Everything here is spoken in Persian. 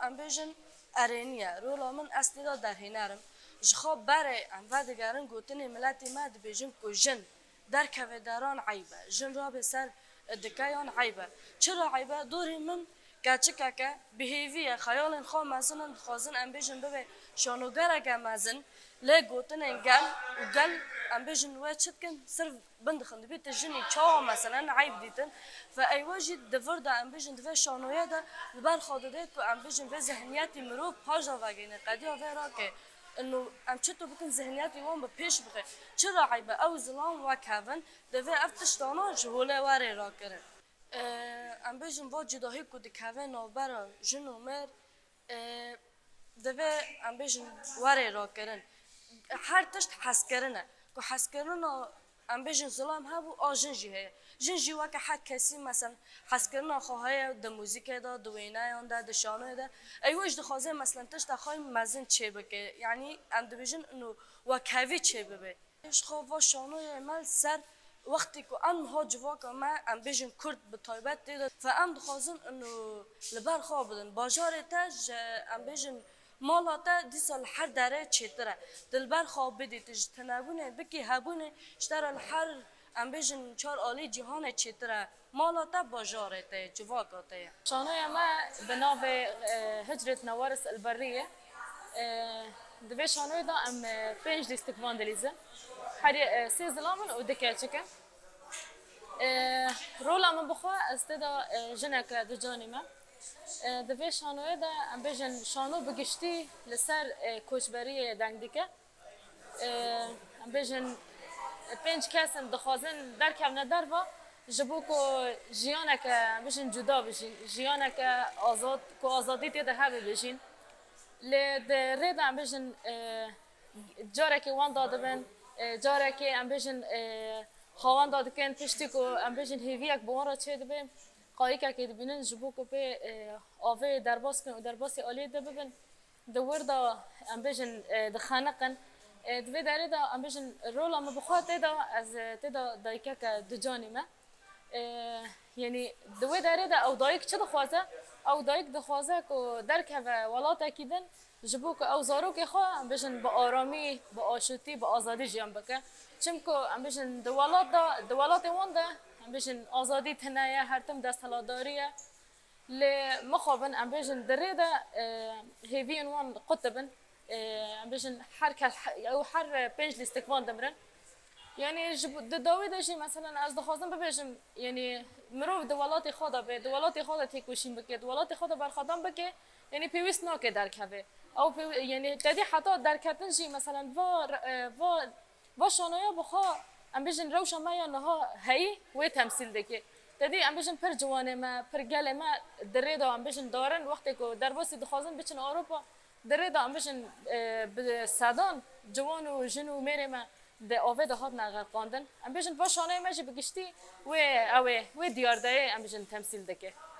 ام بیژن ارینیه رولا من استیدا در هنرم جخاب بره ام و دگرن گوتنی ملتی ما دی بیژن کو جن در کویداران عیبه جن را به سر دکایان عیبه چرا عیبه دوری من گچکه که بهیویه خیال خو مثلا خوازن ام بیژن به شانوگره گمازن لی گوتن گل و گل ام بیژن و چتکن صرف بند خند بیت جنی چا مثلا عیب دیدن فایواجی دور دا ام بیژن دو شانویا دا بر خودت کو ام بیژن به ذهنیتی مرو پاجا وگینه قدیا ورا که انه ام چطور بکن ذهنیتی وام به پیش بخه چرا عیبه او زلام و کاون دو افتشتانا جهوله واره را کرد ام بیژن با جداهی کو دکاوه نوبرا جنومر دوی ام بیژن واره را کردن هر تشت حس کردنه که حس کردن ام بیژن ظلم هبو آجن جیه جن جیوا که حد کسی مثلا حس کردن خواهی د موزیک دا دوینایان دا دشانه دا ایوش دخوازه مثلا تشت خواهی مزن چه بکه یعنی ام دو بیژن انو وکاوی چه ببه اش خواه و شانه مال سر وقتی که ام ها جواک ما ام بیژن کرد به تایبت دیده فام دخوازن انو لبر خواه بدن باجار تاج ام بیژن مالاتا دی سال هر دره چیتره دلبر خواب بدید تنابونه بکی هبونه اشتر هر ام بیژن چار عالی جهان چیتره مالاتا باجارته جواکاته شانوی ما بناو هجرت نوارس البریه دوی شانوی دا ام 5 دیستک واندلیزه هر سه زلامن و دکه چکه رولا من بخوا استدا جنک دو جانی ما دوی شانوی دا ام بیژن شانو بگشتی لسر کوچبری دنگ دیکه ام بیژن 5 کسن دخوازن در کم ندر و جبو کو جیانه که ام بیژن جدا بشین جیانه که آزاد کو آزادی تیده هبه بشین لد رید ام بیژن جاره که وان داده بن جاره که ام بیژن خوان داده کن پشتی کو ام بیژن هیویک بوان را چه دبیم قایی که ببینن جبو کو به آوه درباس کن و درباسی عالی ده ببین دور دا ام بیژن دخانقن دوی داره دا ام بیژن رولا ما بخواه تیدا از تیدا دایکه که دو جانی ما یعنی دوی داره دا او دایک چه دخوازه او دایک دخوازه که درکه و ولات اکیدن جبو که او زارو که خواه ام بیژن با آرامی با آشوتی با آزادی جیان بکه چم که ام بیژن دولات وان ده ام بیژن آزادی تنایه هر تم دستهلاداریه ل مخابن ام بیژن دریده هیوین وان قطبن ام بیژن او هر 5 لیستکوان دمرن یعنی داوی داشی مثلا از دخوازن ببیشم یعنی مرو دولات خدا به دولات خدا تکوشیم بکه دولات خدا برخدام بکه یعنی پیوست ناکه درکه او یعنی تدی حتی درکتن شی مثلا و شانویا بخوا ام بیژن روشا ما یا نها هی و تمثیل دکه تدی ام بیژن پر جوانه ما پر گله ما دریدا ام بیژن دارن وقتی که درباسی دخوازن بچن اروپا دریدا ام بیژن به سادان جوان و جن و میره ما ده آوه ده هات نغرقاندن ام بیژن با شانوی ما جی بگشتی و دیار داره ام بیژن تمثیل دکه